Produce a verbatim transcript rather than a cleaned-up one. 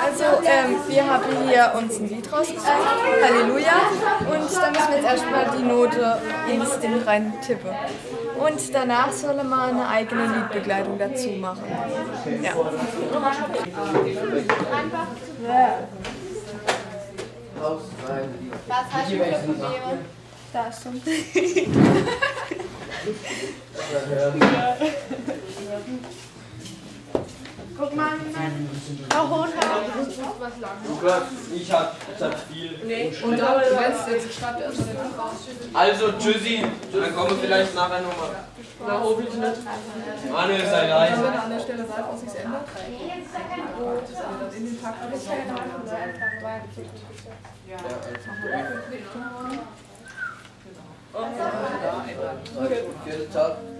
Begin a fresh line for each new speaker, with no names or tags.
Also ähm, wir haben hier uns ein Lied rausgesucht, Halleluja, und da müssen wir jetzt erstmal die Note ins Ding rein tippen. Und danach soll man eine eigene Liedbegleitung dazu machen. Ja.
Was hast du für Probleme?
Da ist schon.
Guck mal, Frau Hohenhaus.
Lukas, ich hab, ich hab viel.
Nee, und aber du weißt jetzt, schreibt erst mal den Buch raus.
Also, tschüssi. Dann kommen wir vielleicht nachher nochmal.
Na, hoffentlich nicht.
Manuel, sei leid.
Wenn ihr an der Stelle seid, was sich ändert. Und dann in den Takt alles
Ja,
okay.
also. Vielen Tag.